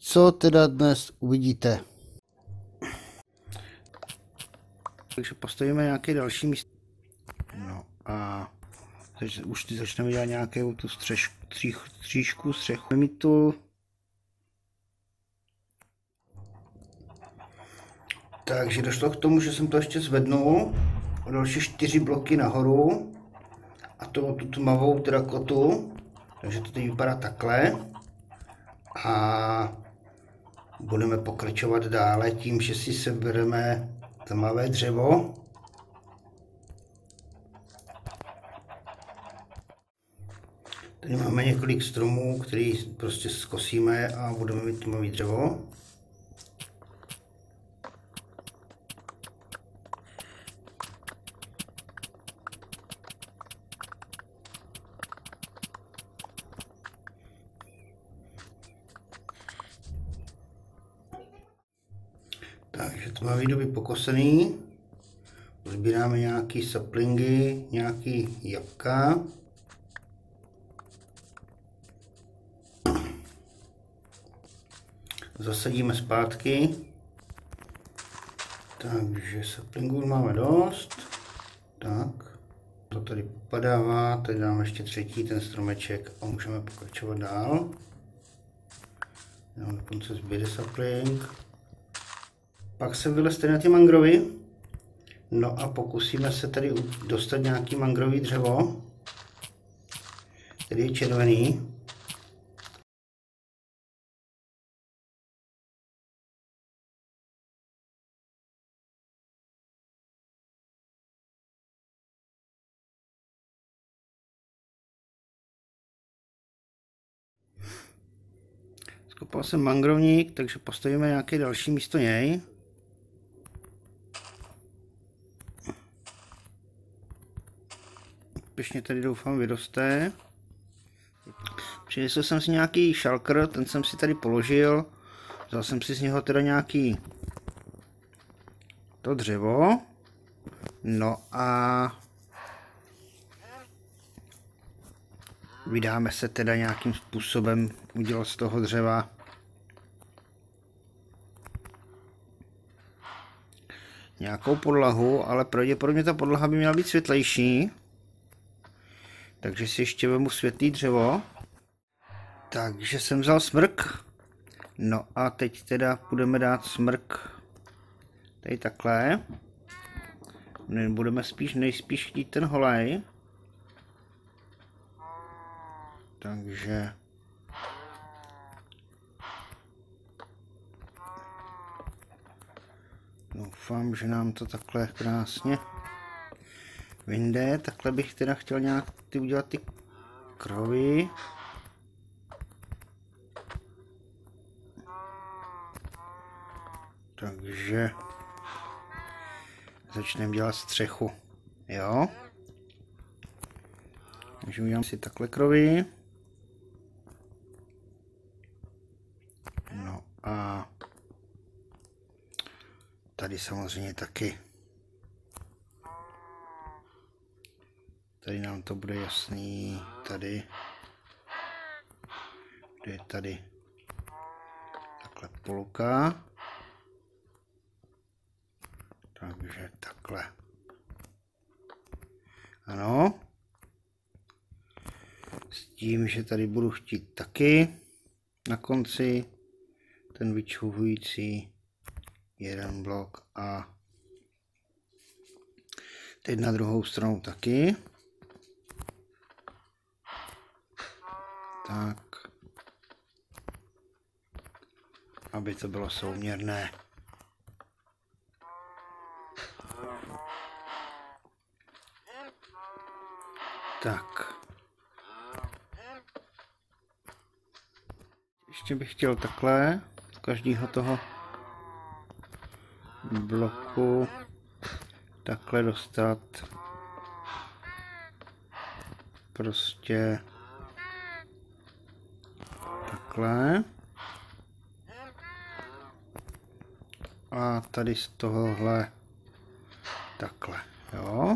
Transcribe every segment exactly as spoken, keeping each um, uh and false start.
co teda dnes uvidíte. Takže postavíme nějaké další místo. No a teď už ty začneme dělat nějakou tu střež, střích, střížku, střechu. Mít tu. Takže došlo k tomu, že jsem to ještě zvednul o další čtyři bloky nahoru a to tu tmavou terakotu, takže to teď vypadá takhle a budeme pokračovat dále tím, že si sebereme tmavé dřevo. Tady máme několik stromů, který prostě zkosíme a budeme mít tmavé dřevo. Takže tmavý doby pokosený. Sbíráme nějaký saplingy, nějaký jabka. Zasadíme zpátky. Takže saplingů máme dost. Tak. To tady popadává. Tady dáme ještě třetí ten stromeček a můžeme pokračovat dál. Jenom dokonce zbyde sapling. Pak se vylezte na ty mangrovy. No a pokusíme se tady dostat nějaký mangrový dřevo, který je červený. Skopal jsem mangrovník, takže postavíme nějaké další místo něj. Úspěšně tady doufám vyroste. Přinesl jsem si nějaký šalkr, ten jsem si tady položil. Vzal jsem si z něho teda nějaký to dřevo. No a vydáme se teda nějakým způsobem udělat z toho dřeva nějakou podlahu, ale pravděpodobně ta podlaha by měla být světlejší. Takže si ještě vemu světlý dřevo. Takže jsem vzal smrk. No a teď teda budeme dát smrk tady takhle. Budeme spíš nejspíš chtít ten holej. Takže doufám, že nám to takhle krásně vyjde. Takhle bych teda chtěl nějak ty udělat ty krovy. Takže začneme dělat střechu. Jo. Takže udělám si takhle krovy. No a tady samozřejmě taky. Tady nám to bude jasný. Tady. Kde je tady takhle poloka. Takže takhle. Ano. S tím, že tady budu chtít taky na konci ten vyčuhující jeden blok a teď na druhou stranu taky. Tak. Aby to bylo souměrné. Tak. Ještě bych chtěl takhle z každého toho bloku takhle dostat prostě takhle a tady z tohohle takhle, jo.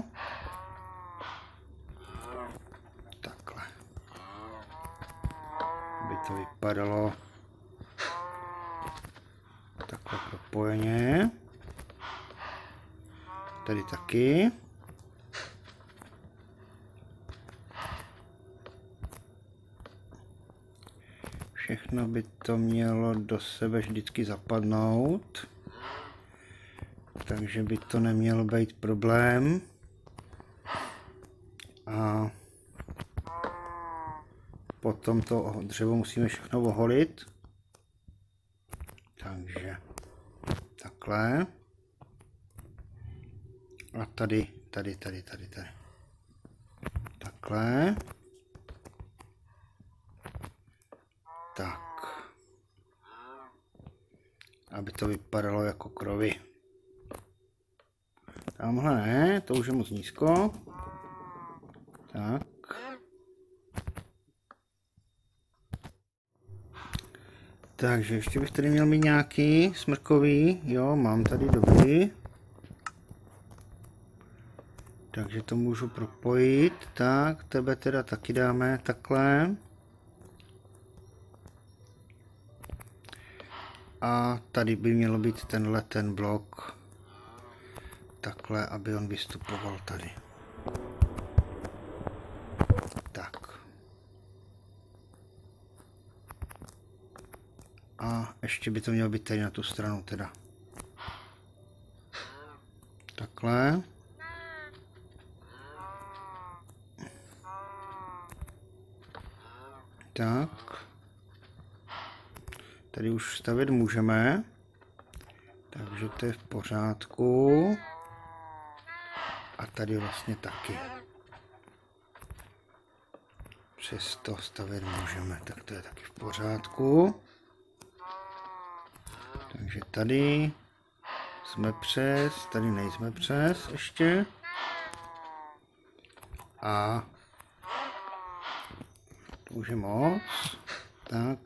Takhle. Aby to vypadalo propojeně. Tady taky. Všechno by to mělo do sebe vždycky zapadnout. Takže by to nemělo být problém. A potom to dřevo musíme všechno oholit. Takže takhle. A tady, tady, tady, tady, tady. Takhle. Tak. Aby to vypadalo jako krovy. Tamhle ne, to už je moc nízko. Tak. Takže ještě bych tady měl mít nějaký smrkový. Jo, mám tady, dobrý. Takže to můžu propojit. Tak, tebe teda taky dáme takhle. A tady by mělo být tenhle ten blok. Takhle, aby on vystupoval tady. Tak. A ještě by to mělo být tady na tu stranu teda. Takhle. Tak. Tady už stavět můžeme. Takže to je v pořádku. A tady vlastně taky. Přesto stavět můžeme, tak to je taky v pořádku. Takže tady jsme přes, tady nejsme přes ještě. A to už je moc. Tak.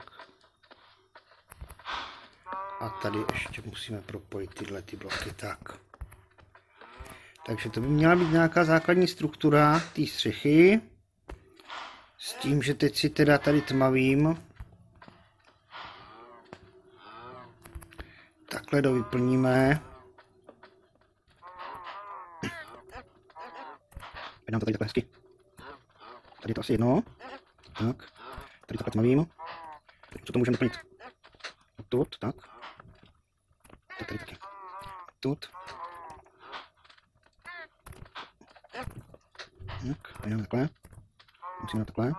A tady ještě musíme propojit tyhle ty bloky tak. Takže to by měla být nějaká základní struktura té střechy. S tím, že teď si teda tady tmavým takhle to vyplníme. Vydám to tady takhle hezky. Tady je to asi jedno. Tak. Tady takhle tmavým. Co to můžeme doplnit? Тут, tak. Tak tady taky. Тут. Tak, jdeme takhle. Musíme takhle.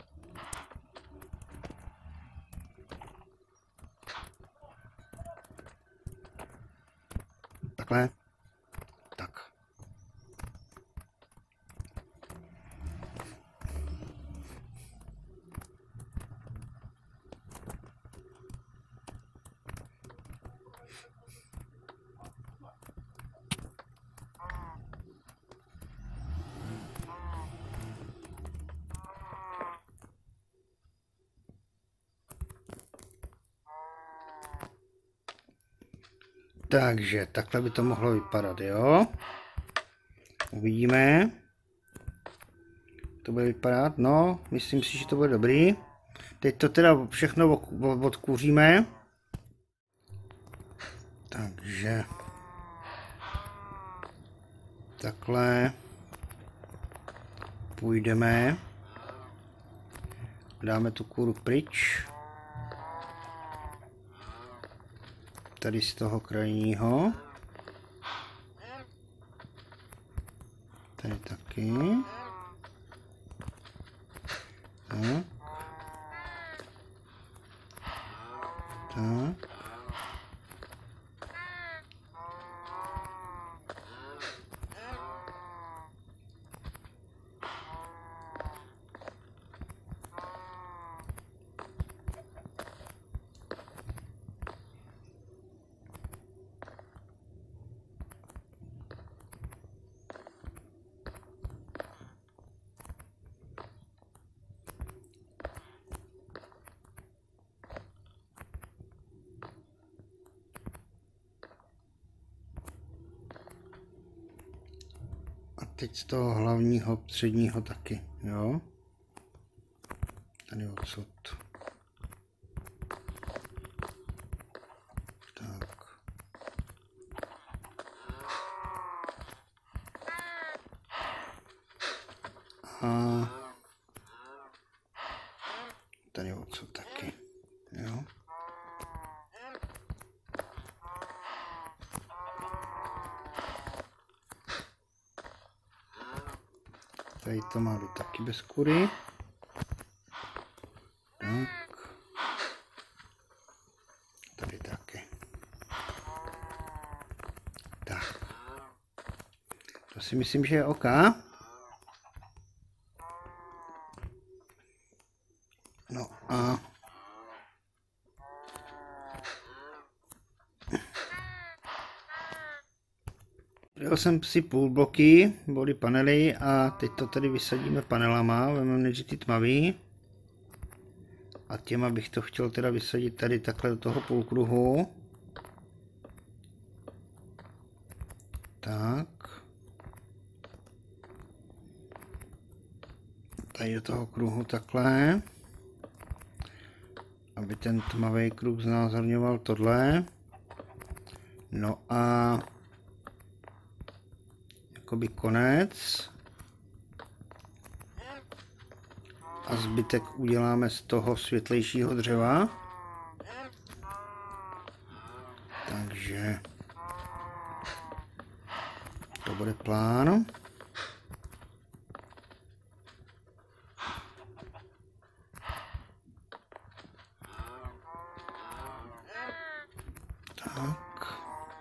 Takhle. Tak. Takže takhle by to mohlo vypadat, jo. Uvidíme. To bude vypadat, no, myslím si, že to bude dobrý. Teď to teda všechno odkůříme. Takže takhle půjdeme. Dáme tu kůru pryč. Tady z toho krajního. Tady taky. Tak. Tak. Teď z toho hlavního středního taky, jo. Tady odsud. Tak. a tady odsud taky. Jo. Tady to má být taky bez kury. Tak. Tady taky. Tak. To si myslím, že je OK. No a dal jsem si půl bloky, body panely a teď to tady vysadíme panelama, vezmeme nejdřív ty tmavý a těma bych to chtěl teda vysadit tady takhle do toho půlkruhu. Tak. Tady do toho kruhu takhle. Aby ten tmavý kruh znázorňoval tohle. No a jakoby konec. A zbytek uděláme z toho světlejšího dřeva. Takže to bude plán. Tak.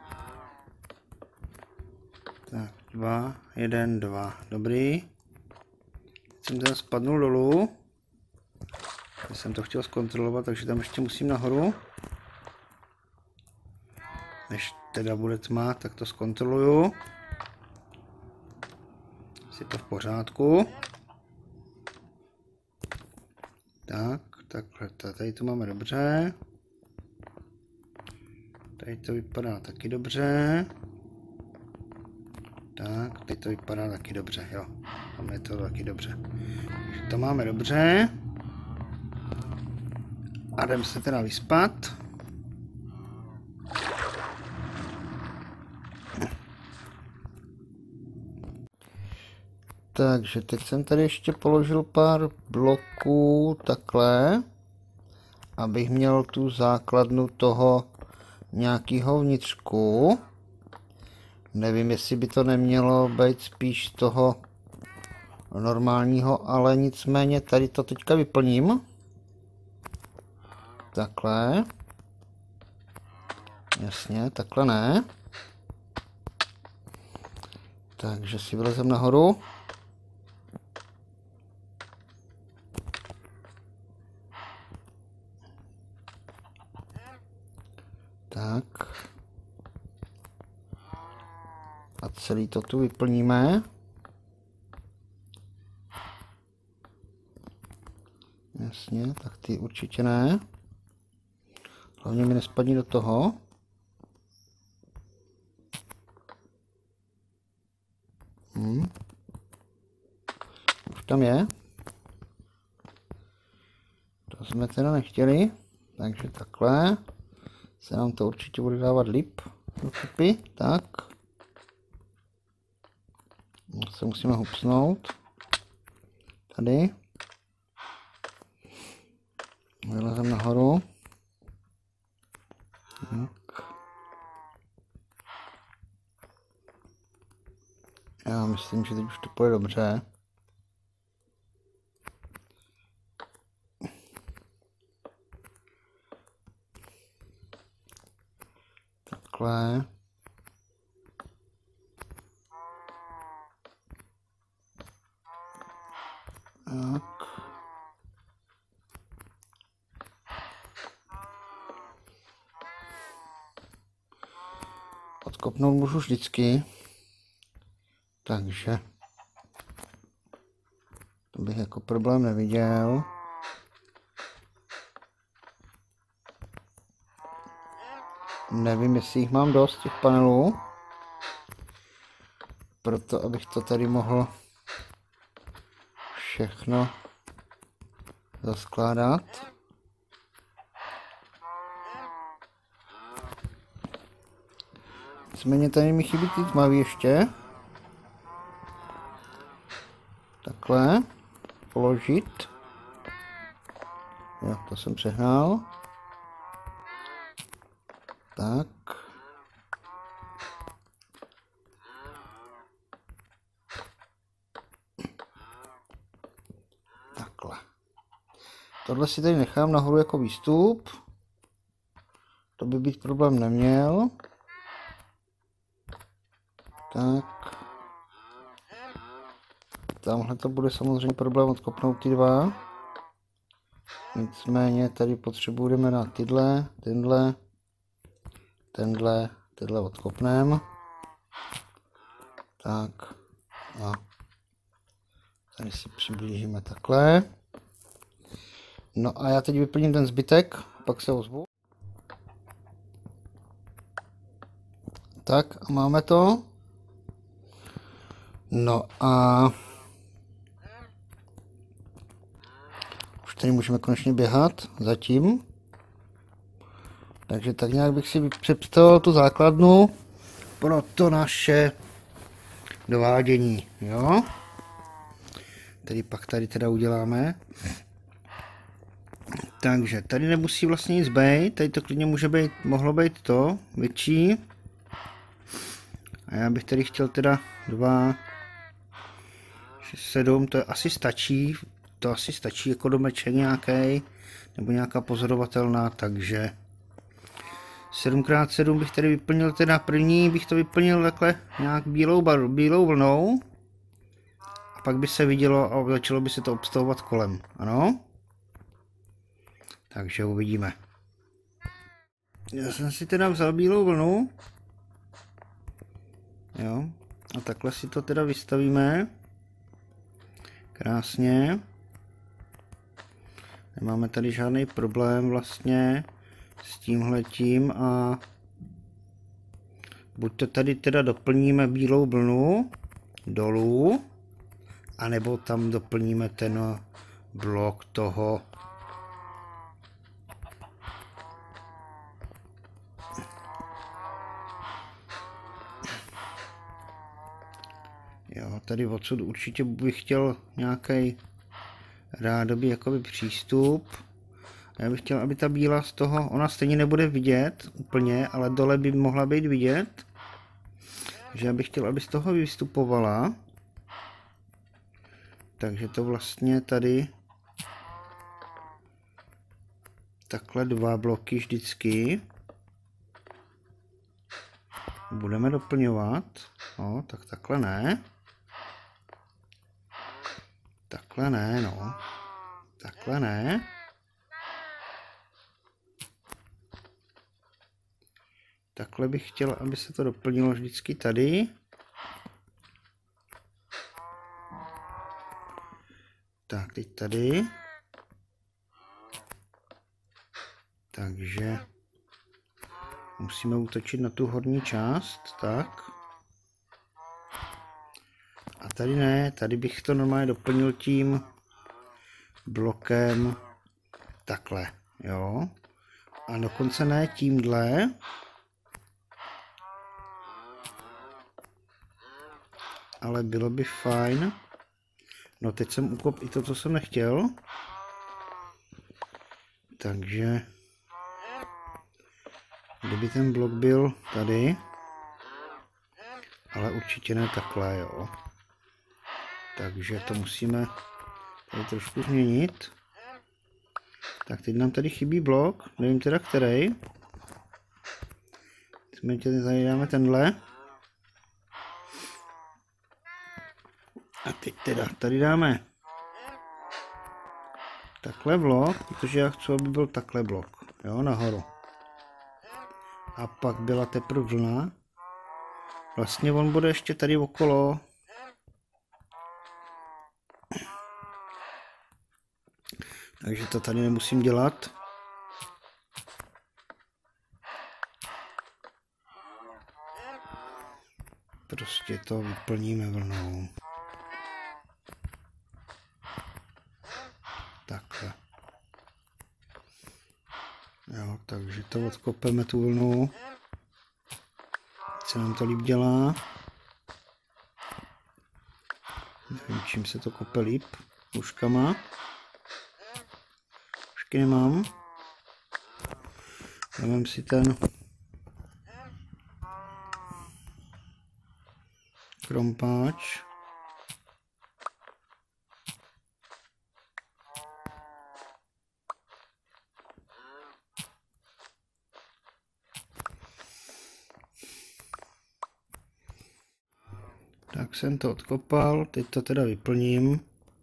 Tak, dva, jeden, dva. Dobrý. Teď jsem teda spadnul dolů. Já jsem to chtěl zkontrolovat, takže tam ještě musím nahoru. Než teda bude tma, tak to zkontroluju. Je to v pořádku. Tak, takhle, tady to máme dobře. Tady to vypadá taky dobře. Tak, teď to vypadá taky dobře, jo. Tam je to taky dobře. To máme dobře. A jdem se teda vyspat. Takže teď jsem tady ještě položil pár bloků takhle, abych měl tu základnu toho nějakého vnitřku. Nevím, jestli by to nemělo být spíš toho normálního, ale nicméně tady to teďka vyplním. Takhle. Jasně, takhle ne. Takže si vylezem nahoru. Tak. A celý to tu vyplníme. Jasně, tak ty určitě ne. Hlavně mi nespadni do toho. Hmm. Už tam je. To jsme teda nechtěli. Takže takhle. Se nám to určitě bude dávat líp. Dokupy. Tak. Se musíme hupsnout. Tady. Vylezem nahoru. Tak. Já myslím, že teď už to půjde dobře. Takhle. Tak. Odkopnout můžu vždycky. Takže to bych jako problém neviděl. Nevím, jestli jich mám dost těch panelů. Proto abych to tady mohl všechno zaskládat. Nicméně tady mi chybí ty tmavý ještě. Takhle. položit. Jo, to jsem přehnal. Tak. Takhle. Tohle si tady nechám nahoru jako výstup. To by být problém neměl. Tak. Tamhle to bude samozřejmě problém odkopnout ty dva. Nicméně tady potřebujeme na tyhle, tenhle, tenhle, tenhle odkopneme. Tak. A tady si přiblížíme takhle. No a já teď vyplním ten zbytek, pak se ozvu. Tak a máme to. No a už tady můžeme konečně běhat zatím. Takže tak nějak bych si představil tu základnu pro to naše dovádění, jo. Tady pak tady teda uděláme. Takže tady nemusí vlastně nic být, tady to klidně může být, mohlo být to větší. A já bych tady chtěl teda dva, šest, sedm, to je asi stačí, to asi stačí jako domeček nějaký, nebo nějaká pozorovatelná, takže sedm krát sedm bych tady vyplnil, teda první bych to vyplnil takhle nějak bílou, bar, bílou vlnou. A pak by se vidělo a začalo by se to obstavovat kolem, ano? Takže uvidíme. Já jsem si teda vzal bílou vlnu. Jo. A takhle si to teda vystavíme. Krásně. Nemáme tady žádný problém vlastně s tímhletím a buď to tady teda doplníme bílou vlnu dolů, anebo tam doplníme ten blok toho jo, tady odsud určitě bych chtěl nějaký rádoby jakoby přístup. Já bych chtěl, aby ta bílá z toho, ona stejně nebude vidět úplně, ale dole by mohla být vidět. Takže já bych chtěl, aby z toho vystupovala. Takže to vlastně tady takhle dva bloky vždycky budeme doplňovat. No, tak takhle ne. Takhle ne, no. Takhle ne. Takhle bych chtěl, aby se to doplnilo vždycky tady. Tak, teď tady. Takže musíme útočit na tu horní část, tak. A tady ne, tady bych to normálně doplnil tím blokem takhle, jo. A dokonce ne tímhle. Ale bylo by fajn. No teď jsem ukop i to, co jsem nechtěl. Takže kdyby ten blok byl tady, ale určitě ne takhle, jo. Takže to musíme tady trošku změnit. Tak teď nám tady chybí blok, nevím teda který. My tady dáme tenhle. A teď teda tady dáme takhle blok, protože já chci, aby byl takhle blok, jo, nahoru. A pak byla teprve vlna. Vlastně on bude ještě tady okolo. Takže to tady nemusím dělat. Prostě to vyplníme vlnou. Takhle. Jo, takže to odkopeme tu vlnu. Se nám to líp dělá. Nevím, čím se to kope líp. Lůžkama. Lůžky nemám. Vezmeme si ten krompáč. Tak jsem to odkopal, teď to teda vyplním.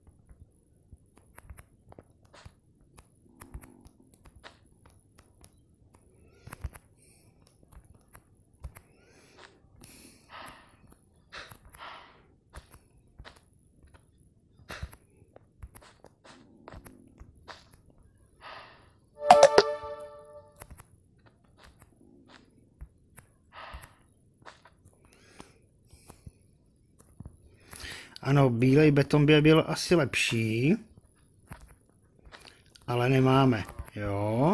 Ano, bílej beton by byl asi lepší, ale nemáme, jo.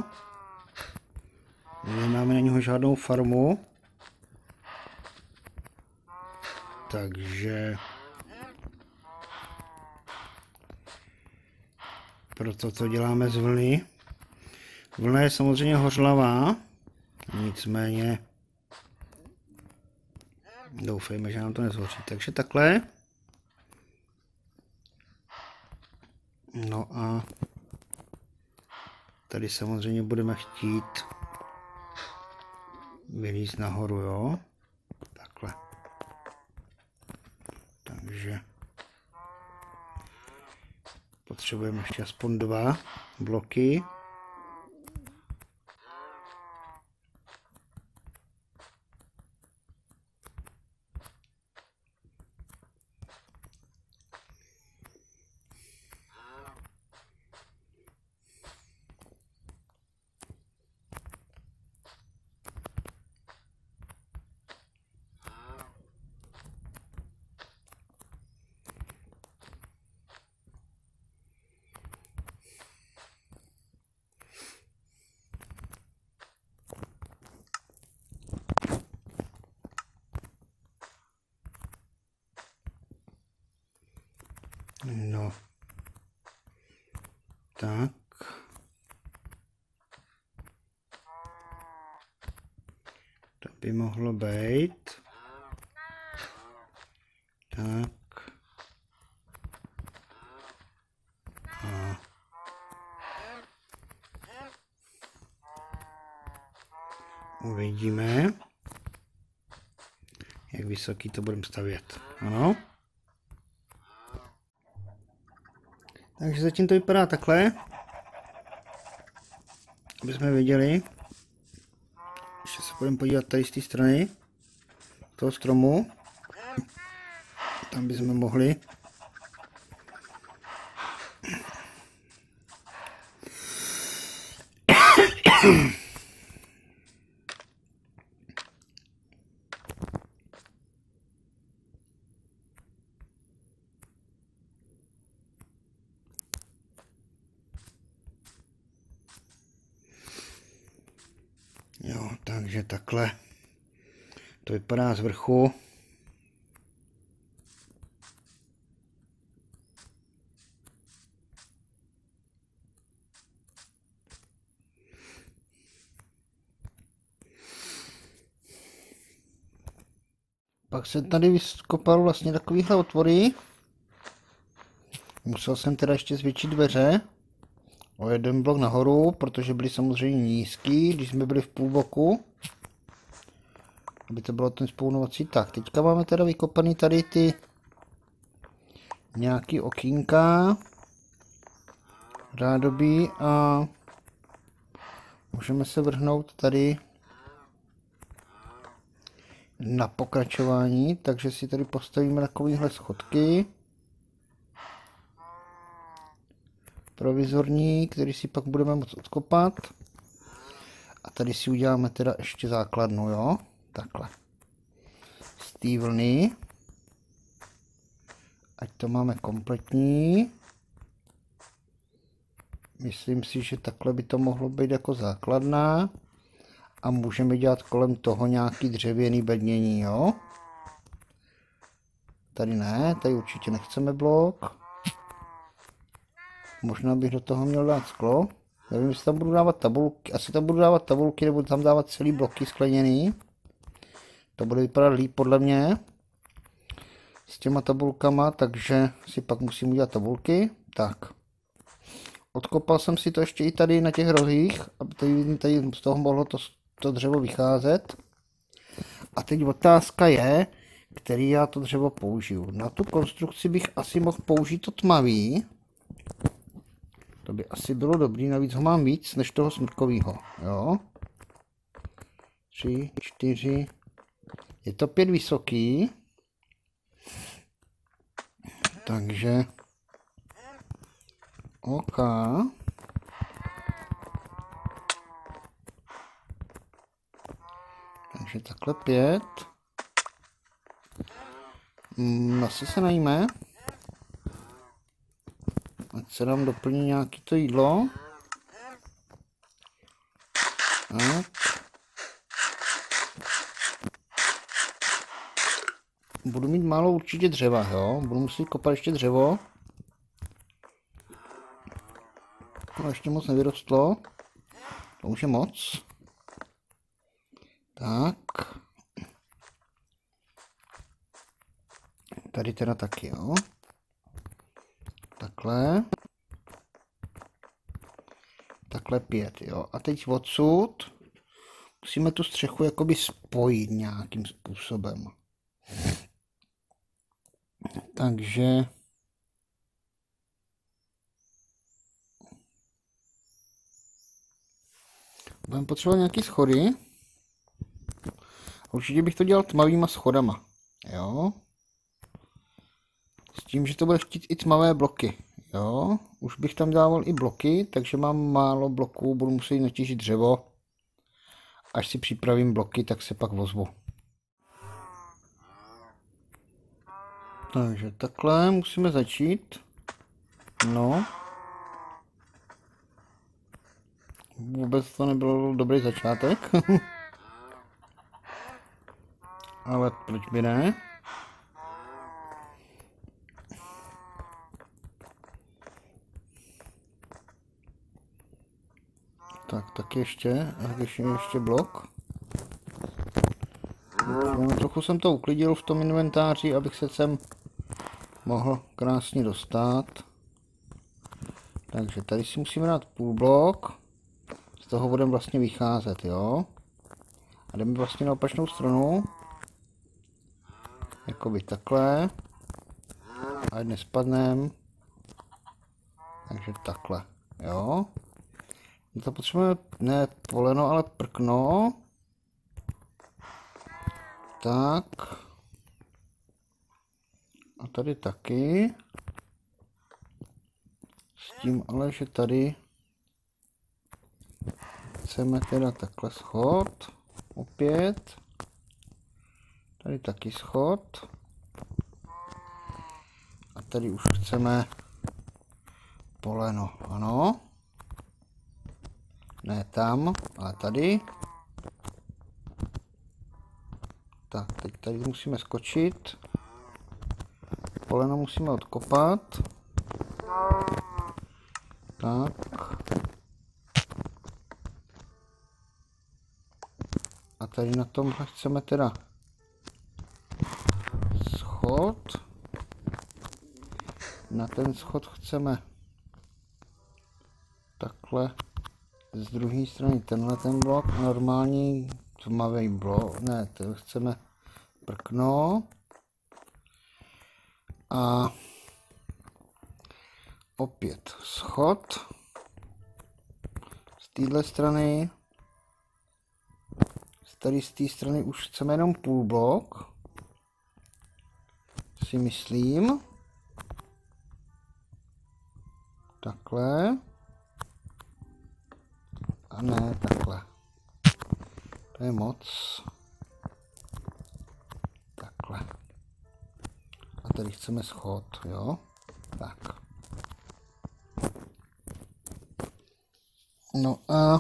Nemáme na něho žádnou farmu, takže proto to děláme z vlny. Vlna je samozřejmě hořlavá, nicméně doufejme, že nám to nezhoří. Takže takhle. No a tady samozřejmě budeme chtít vylízt nahoru, jo. Takhle. Takže potřebujeme ještě aspoň dva bloky. No, tak. To by mohlo být. Tak. A. Uvidíme, jak vysoký to budeme stavět. Ano. Takže zatím to vypadá takhle, aby jsme viděli. Ještě se budeme podívat tady z té strany toho stromu. Tam bychom mohli jo, takže takhle to vypadá z vrchu. Pak jsem tady vyskopal vlastně takovýhle otvory. Musel jsem teda ještě zvětšit dveře o jeden blok nahoru, protože byly samozřejmě nízký, když jsme byli v půlboku. Aby to bylo ten spounovací. Tak, teďka máme teda vykopaný tady ty nějaký okýnka rádoby a můžeme se vrhnout tady na pokračování, takže si tady postavíme takovýhle schodky provizorní, který si pak budeme moct odkopat. A tady si uděláme teda ještě základnu, jo, takhle. Z té vlny. Ať to máme kompletní. Myslím si, že takhle by to mohlo být jako základna. A můžeme dělat kolem toho nějaký dřevěný bednění, jo. Tady ne, tady určitě nechceme blok. Možná bych do toho měl dát sklo. Nevím, jestli tam budu dávat tabulky. Asi tam budu dávat tabulky, nebo tam dávat celý bloky skleněný. To bude vypadat líp podle mě. S těma tabulkama, takže si pak musím udělat tabulky. Tak. Odkopal jsem si to ještě i tady na těch rohích, aby tady, tady z toho mohlo to, to dřevo vycházet. A teď otázka je, který já to dřevo použiju. Na tu konstrukci bych asi mohl použít to tmavý. To by asi bylo dobrý, navíc ho mám víc než toho smrkovýho. Jo. Tři, čtyři. Je to pět vysoký. Takže OK. Takže takhle pět. Hmm, asi se najme. Ať se nám doplní nějaký to jídlo. Tak. Budu mít málo určitě dřeva, jo. Budu muset kopat ještě dřevo. To ještě moc nevyrostlo. To už je moc. Tak. Tady teda taky, jo. Takhle. Takhle pět, jo. A teď odsud musíme tu střechu jakoby spojit nějakým způsobem. Takže budeme potřebovat nějaký schody. Určitě bych to dělal tmavýma schodama, jo. S tím, že to bude chtít i tmavé bloky, jo. Už bych tam dával i bloky, takže mám málo bloků, budu muset natížit dřevo. Až si připravím bloky, tak se pak ozvu. Takže takhle musíme začít. No. Vůbec to nebyl dobrý začátek. Ale proč by ne? Tak, tak ještě, tak ještě, ještě blok. Trochu jsem to uklidil v tom inventáři, abych se sem mohl krásně dostat. Takže tady si musíme dát půl blok. Z toho budeme vlastně vycházet, jo. A jdeme vlastně na opačnou stranu. Jakoby takhle. A dnes spadneme. Takže takhle, jo. To potřebujeme ne poleno, ale prkno. Tak. A tady taky. S tím ale, že tady chceme teda takhle schod. Opět. Tady taky schod. A tady už chceme poleno, ano. Ne tam, ale tady. Tak, teď tady musíme skočit. Poleno musíme odkopat. Tak. A tady na tom chceme teda schod. Na ten schod chceme takhle z druhé strany tenhle ten blok, normální tmavý blok, ne, to chceme prkno. A opět schod z téhle strany. Tady z té strany už chceme jenom půl blok, si myslím. Takhle. A ne, takhle. To je moc. Takhle. A tady chceme schod, jo? Tak. No a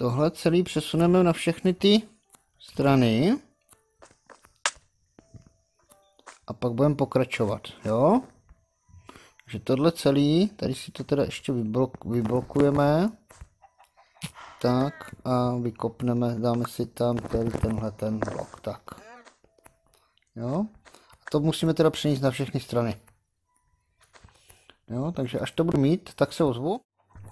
tohle celý přesuneme na všechny ty strany. A pak budeme pokračovat, jo? Takže tohle celý, tady si to teda ještě vyblok, vyblokujeme. Tak a vykopneme, dáme si tam tady tenhle ten blok, tak. Jo? A to musíme teda přenést na všechny strany. Jo, takže až to budu mít, tak se ozvu.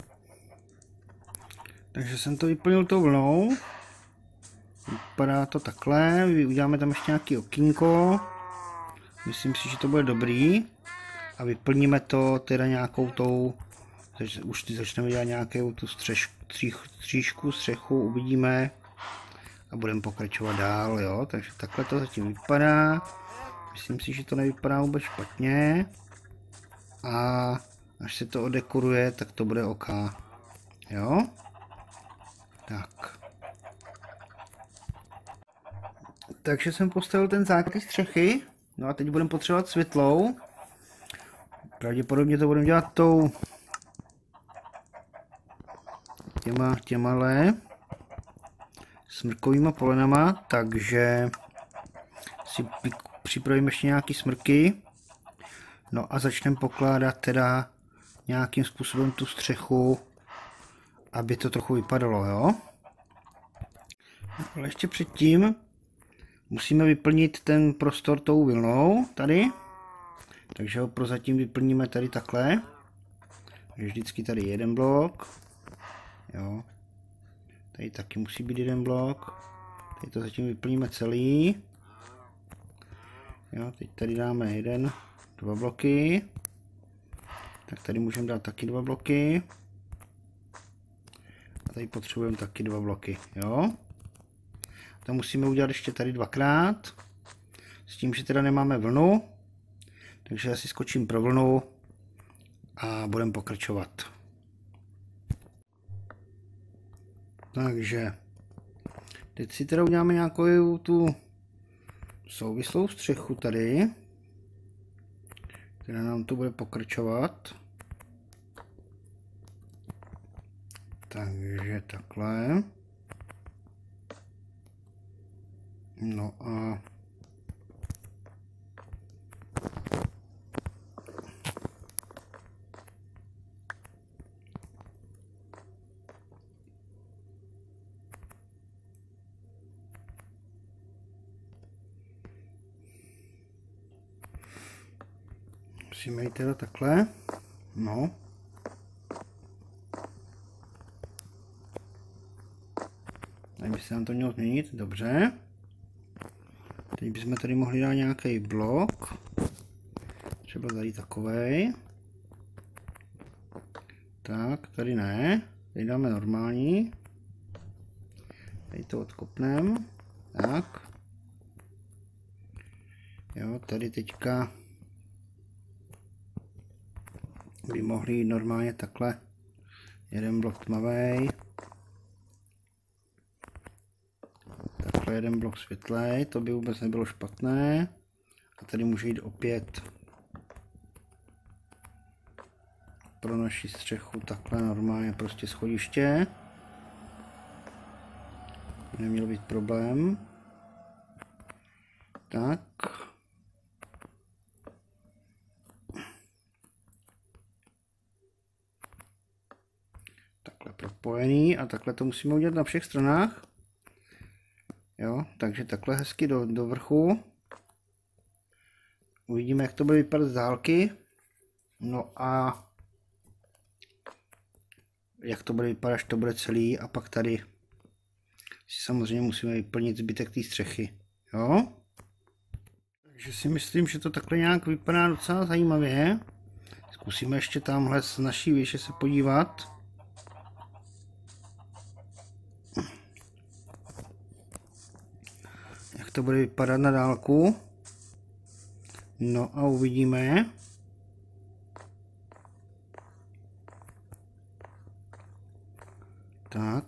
Takže jsem to vyplnil tou vlnou. Vypadá to takhle, uděláme tam ještě nějaký okýnko. Myslím si, že to bude dobrý. A vyplníme to teda nějakou tou, už ty začneme dělat nějakou tu střež, střích, střížku, střechu, uvidíme. A budeme pokračovat dál, jo. Takže takhle to zatím vypadá. Myslím si, že to nevypadá vůbec špatně. A až se to odekoruje, tak to bude OK. Jo? Tak. Takže jsem postavil ten základ střechy. No a teď budeme potřebovat světlou. Pravděpodobně to budeme dělat tou těma těmale smrkovýma polenama, takže si připravíme ještě nějaký smrky. No a začneme pokládat teda nějakým způsobem tu střechu, aby to trochu vypadalo, jo? Ale ještě předtím musíme vyplnit ten prostor tou vlnou tady. Takže ho prozatím vyplníme tady takhle. Takže vždycky tady jeden blok. Jo. Tady taky musí být jeden blok. Tady to zatím vyplníme celý. Jo, teď tady dáme jeden, dva bloky. Tak tady můžeme dát taky dva bloky. A tady potřebujeme taky dva bloky. Jo. To musíme udělat ještě tady dvakrát. S tím, že teda nemáme vlnu. Takže já si skočím pro vlnu a budeme pokračovat. Takže teď si teda uděláme nějakou tu souvislou střechu tady, která nám to bude pokračovat. Takže takhle. No a musíme jít teda takhle. No. Tady by se nám to mělo změnit. Dobře. Teď bychom tady mohli dát nějaký blok. Třeba tady takovej. Tak, tady ne. Tady dáme normální. Tady to odkopneme. Tak. Jo, tady teďka by mohli jít normálně takhle. Jeden blok tmavý. Takhle jeden blok světlej, to by vůbec nebylo špatné. A tady může jít opět pro naši střechu takhle normálně prostě schodiště. Neměl být problém. Tak. Takhle propojený a takhle to musíme udělat na všech stranách. Jo, takže takhle hezky do, do vrchu. Uvidíme, jak to bude vypadat z dálky. No a jak to bude vypadat, až to bude celý. A pak tady si samozřejmě musíme vyplnit zbytek té střechy. Jo? Takže si myslím, že to takhle nějak vypadá docela zajímavě. Zkusíme ještě tamhle z naší věže se podívat. Jak to bude vypadat na dálku. No a uvidíme. Tak.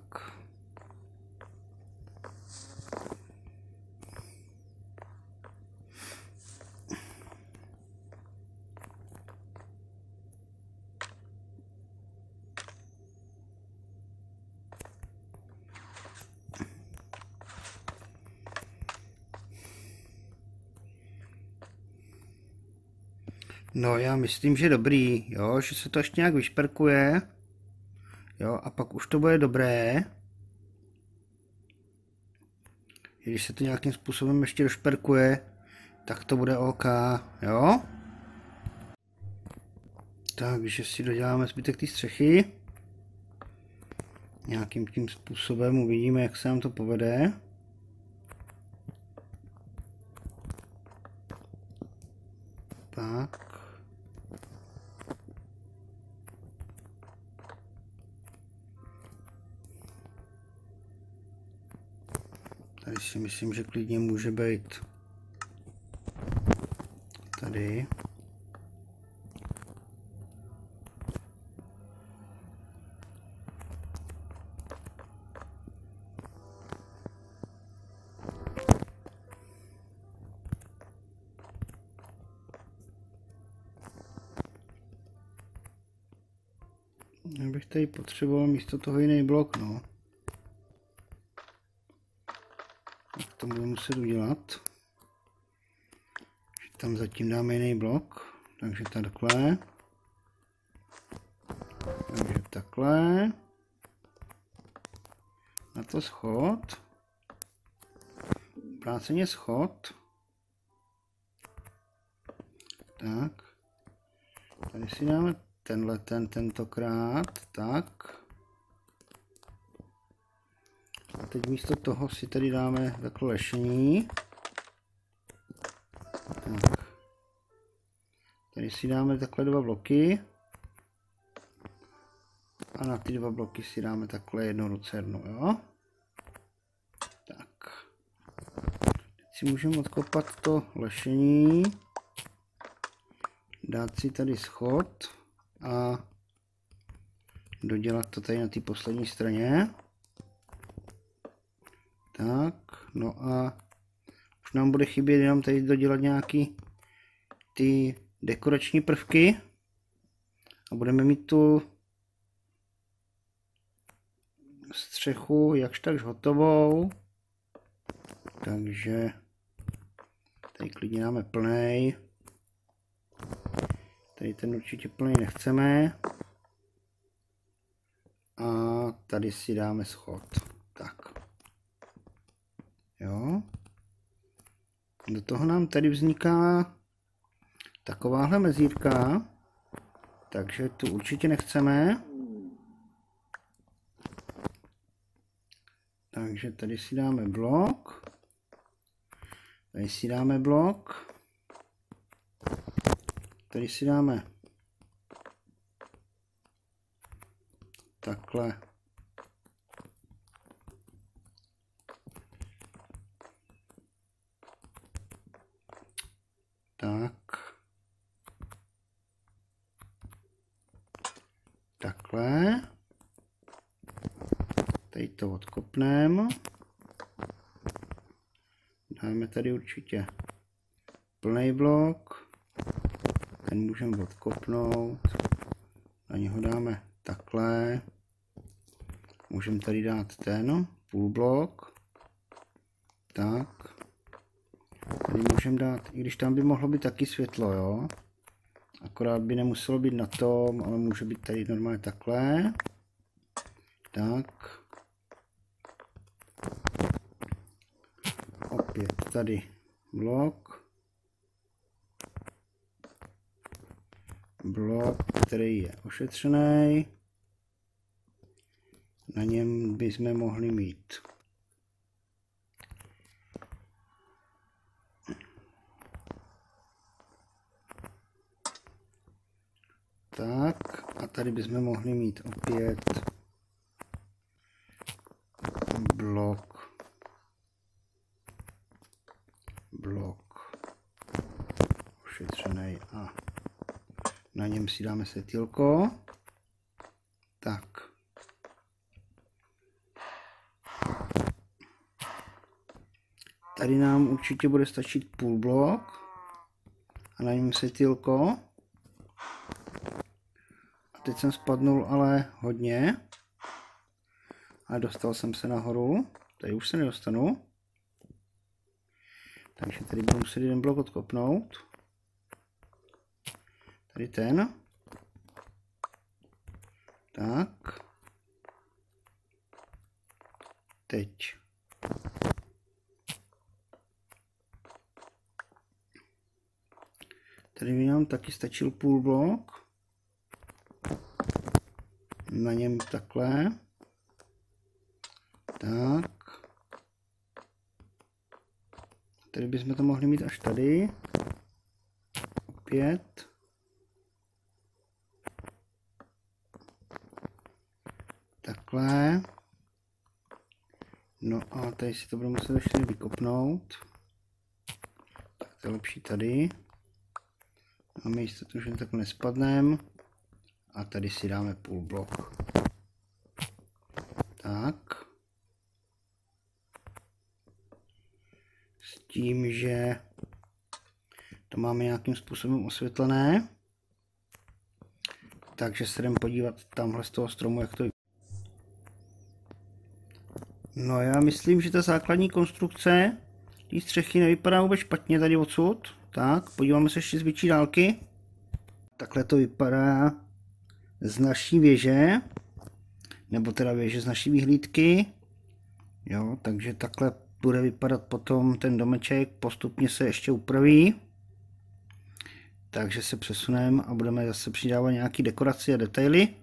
No já myslím, že dobrý, jo, že se to ještě nějak vyšperkuje, jo, a pak už to bude dobré. Když se to nějakým způsobem ještě došperkuje, tak to bude OK, jo. Takže si doděláme zbytek té střechy. Nějakým tím způsobem uvidíme, jak se nám to povede. Tak. Tady si myslím, že klidně může být tady. Já bych tady potřeboval místo toho jiný blok, no. Tak to budu muset udělat. Tam zatím dáme jiný blok, takže takhle. Takže takhle. Na to schod. Práceně schod. Tak. Tady si dáme tenhle ten tentokrát. Tak. A teď místo toho si tady dáme takhle lešení. Tak. Tady si dáme takhle dva bloky. A na ty dva bloky si dáme takhle jednu lucernu, jo? Tak. Teď si můžeme odkopat to lešení. Dát si tady schod a dodělat to tady na té poslední straně. Tak, no a už nám bude chybět jenom tady dodělat nějaký ty dekorační prvky a budeme mít tu střechu jakž takž hotovou. Takže tady klidně dáme plnej. Tady ten určitě plný nechceme. A tady si dáme schod. Tak. Jo. Do toho nám tady vzniká takováhle mezírka. Takže tu určitě nechceme. Takže tady si dáme blok. Tady si dáme blok. Tady si dáme takhle tak takhle tady to odkopneme, dáme tady určitě plný blok. Ten můžeme odkopnout, na něho dáme takhle, můžeme tady dát ten půl blok, tak, tady můžeme dát, i když tam by mohlo být taky světlo, jo, akorát by nemuselo být na tom, ale může být tady normálně takhle, tak, opět tady blok, blok, který je ošetřený, na něm bychom mohli mít tak a tady bychom mohli mít opět blok, blok ošetřený a na něm si dáme světýlko. Tak. Tady nám určitě bude stačit půl blok a na něm světýlko. A teď jsem spadnul ale hodně. A dostal jsem se nahoru. Tady už se nedostanu. Takže tady budu muset jeden blok odkopnout. Tady ten. Tak. Teď. Tady by nám taky stačil půl blok. Na něm takhle. Tak. Tady bychom to mohli mít až tady. Opět. Takhle. No a tady si to budeme muset ještě vykopnout. Tak to je lepší tady. Máme jistotu, že takhle nespadneme. A tady si dáme půl blok. Tak. S tím, že to máme nějakým způsobem osvětlené. Takže se jdem podívat tamhle z toho stromu, jak to je. No já myslím, že ta základní konstrukce té střechy nevypadá vůbec špatně tady odsud. Tak, podíváme se ještě z větší dálky. Takhle to vypadá z naší věže, nebo teda věže z naší vyhlídky. Jo, takže takhle bude vypadat potom ten domeček, postupně se ještě upraví. Takže se přesuneme a budeme zase přidávat nějaké dekorace a detaily.